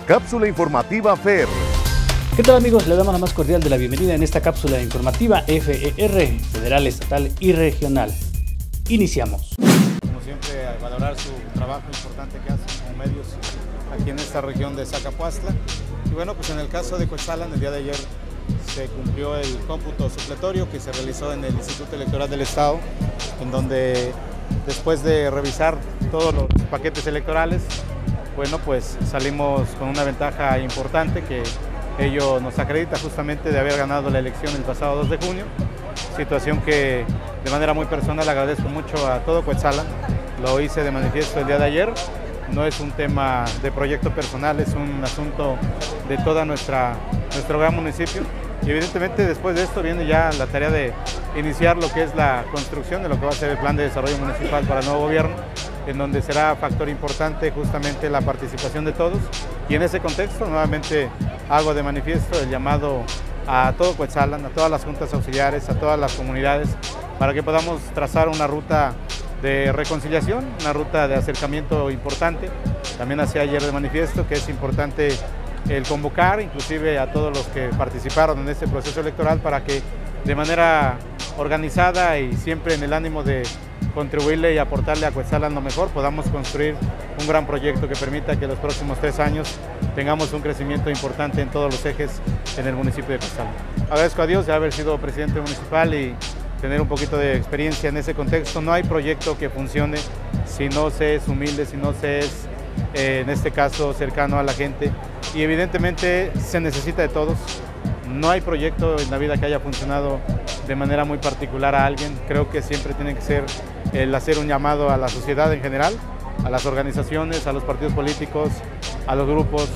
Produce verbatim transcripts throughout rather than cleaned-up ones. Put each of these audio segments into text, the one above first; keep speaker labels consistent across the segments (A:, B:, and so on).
A: cápsula informativa F E R.
B: ¿Qué tal, amigos? Le damos la más cordial de la bienvenida en esta cápsula informativa F E R, federal, estatal y regional. Iniciamos.
C: Como siempre, a valorar su trabajo importante que hacen como medios aquí en esta región de Zacapuastla. Y bueno, pues en el caso de Cuetzalan, el día de ayer se cumplió el cómputo supletorio que se realizó en el Instituto Electoral del Estado, en donde después de revisar todos los paquetes electorales, bueno, pues salimos con una ventaja importante que ello nos acredita justamente de haber ganado la elección el pasado dos de junio, situación que de manera muy personal agradezco mucho a todo Cuetzalan. Lo hice de manifiesto el día de ayer. No es un tema de proyecto personal, es un asunto de toda nuestra, nuestro gran municipio. Y evidentemente después de esto viene ya la tarea de iniciar lo que es la construcción de lo que va a ser el plan de desarrollo municipal para el nuevo gobierno, en donde será factor importante justamente la participación de todos. Y en ese contexto nuevamente hago de manifiesto el llamado a todo Cuetzalan, a todas las juntas auxiliares, a todas las comunidades, para que podamos trazar una ruta de reconciliación, una ruta de acercamiento importante. También hacía ayer de manifiesto que es importante el convocar inclusive a todos los que participaron en este proceso electoral para que de manera organizada y siempre en el ánimo de contribuirle y aportarle a Cuetzalan lo mejor, podamos construir un gran proyecto que permita que los próximos tres años tengamos un crecimiento importante en todos los ejes en el municipio de Cuetzalan. Agradezco a Dios de haber sido presidente municipal y tener un poquito de experiencia en ese contexto. No hay proyecto que funcione si no se es humilde, si no se es, eh, en este caso, cercano a la gente. Y evidentemente se necesita de todos. No hay proyecto en la vida que haya funcionado de manera muy particular a alguien. Creo que siempre tiene que ser el hacer un llamado a la sociedad en general, a las organizaciones, a los partidos políticos, a los grupos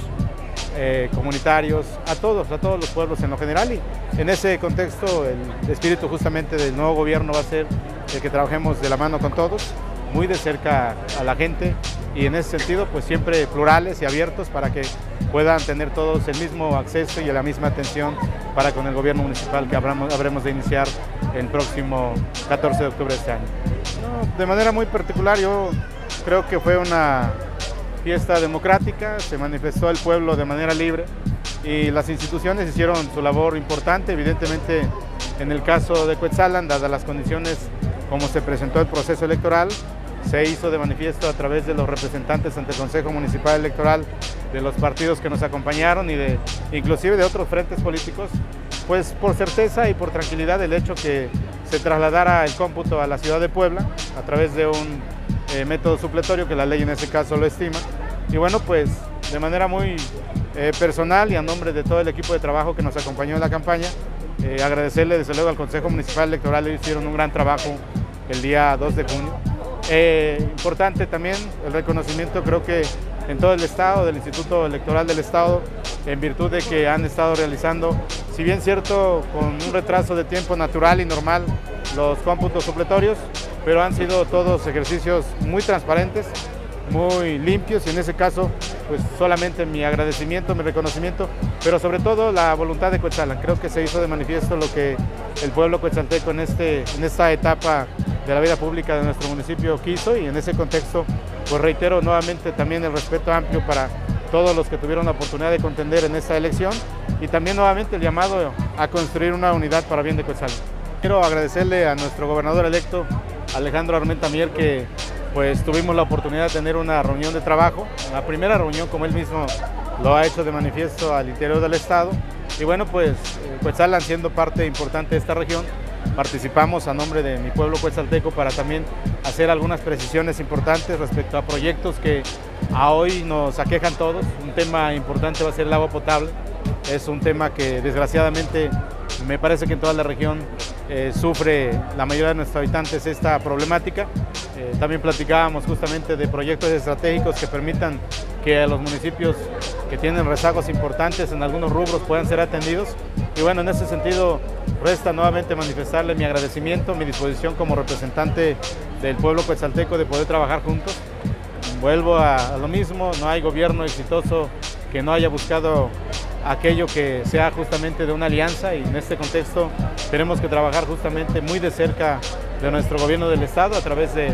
C: eh, comunitarios, a todos, a todos los pueblos en lo general. Y en ese contexto el espíritu justamente del nuevo gobierno va a ser el que trabajemos de la mano con todos, muy de cerca a la gente y en ese sentido pues siempre plurales y abiertos para que puedan tener todos el mismo acceso y la misma atención para con el gobierno municipal que habremos, habremos de iniciar el próximo catorce de octubre de este año. No, de manera muy particular yo creo que fue una fiesta democrática, se manifestó el pueblo de manera libre y las instituciones hicieron su labor importante. Evidentemente en el caso de Cuetzalan, dadas las condiciones como se presentó el proceso electoral, se hizo de manifiesto a través de los representantes ante el Consejo Municipal Electoral, de los partidos que nos acompañaron y de inclusive de otros frentes políticos, pues por certeza y por tranquilidad el hecho que se trasladara el cómputo a la ciudad de Puebla a través de un eh, método supletorio que la ley en ese caso lo estima. Y bueno, pues de manera muy eh, personal y a nombre de todo el equipo de trabajo que nos acompañó en la campaña, eh, agradecerle desde luego al Consejo Municipal Electoral. Ellos hicieron un gran trabajo el día dos de junio. Eh, importante también el reconocimiento, creo que en todo el estado, del Instituto Electoral del Estado, en virtud de que han estado realizando, si bien cierto, con un retraso de tiempo natural y normal, los cómputos supletorios, pero han sido todos ejercicios muy transparentes, muy limpios y en ese caso, pues solamente mi agradecimiento, mi reconocimiento, pero sobre todo la voluntad de Cuetzalan. Creo que se hizo de manifiesto lo que el pueblo cuetzalteco en, este, en esta etapa de la vida pública de nuestro municipio quiso y en ese contexto pues reitero nuevamente también el respeto amplio para todos los que tuvieron la oportunidad de contender en esta elección y también nuevamente el llamado a construir una unidad para bien de Cuetzalan. Quiero agradecerle a nuestro gobernador electo Alejandro Armenta Mier que pues tuvimos la oportunidad de tener una reunión de trabajo, la primera reunión como él mismo lo ha hecho de manifiesto al interior del estado y bueno pues Cuetzalan siendo parte importante de esta región, participamos a nombre de mi pueblo cuetzalteco para también hacer algunas precisiones importantes respecto a proyectos que a hoy nos aquejan todos. Un tema importante va a ser el agua potable, es un tema que desgraciadamente me parece que en toda la región eh, sufre la mayoría de nuestros habitantes esta problemática. Eh, también platicábamos justamente de proyectos estratégicos que permitan que a los municipios que tienen rezagos importantes en algunos rubros puedan ser atendidos. Y bueno, en ese sentido resta nuevamente manifestarle mi agradecimiento, mi disposición como representante del pueblo cuetzalteco de poder trabajar juntos. Vuelvo a, a lo mismo, no hay gobierno exitoso que no haya buscado aquello que sea justamente de una alianza y en este contexto tenemos que trabajar justamente muy de cerca de nuestro gobierno del estado a través de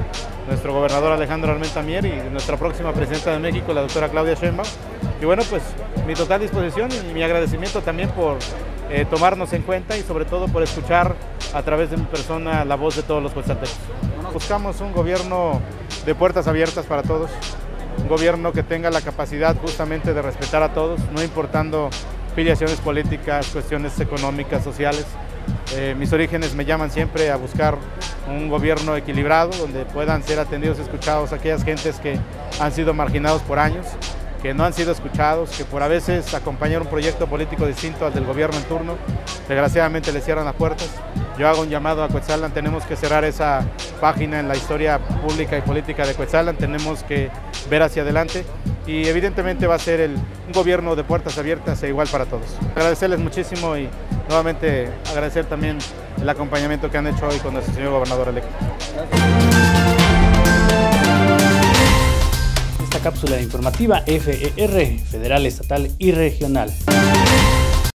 C: nuestro gobernador Alejandro Armenta Mier y nuestra próxima presidenta de México, la doctora Claudia Sheinbaum. Y bueno, pues mi total disposición y mi agradecimiento también por eh, tomarnos en cuenta y sobre todo por escuchar a través de mi persona la voz de todos los quetzaltecos. Buscamos un gobierno de puertas abiertas para todos, un gobierno que tenga la capacidad justamente de respetar a todos, no importando filiaciones políticas, cuestiones económicas, sociales. Eh, mis orígenes me llaman siempre a buscar un gobierno equilibrado, donde puedan ser atendidos y escuchados aquellas gentes que han sido marginados por años, que no han sido escuchados, que por a veces acompañar un proyecto político distinto al del gobierno en turno, desgraciadamente le cierran las puertas. Yo hago un llamado a Cuetzalan, tenemos que cerrar esa página en la historia pública y política de Cuetzalan, tenemos que ver hacia adelante y evidentemente va a ser el, un gobierno de puertas abiertas e igual para todos. Agradecerles muchísimo y nuevamente agradecer también el acompañamiento que han hecho hoy con nuestro señor gobernador electo.
B: Esta cápsula informativa F E R, federal, estatal y regional.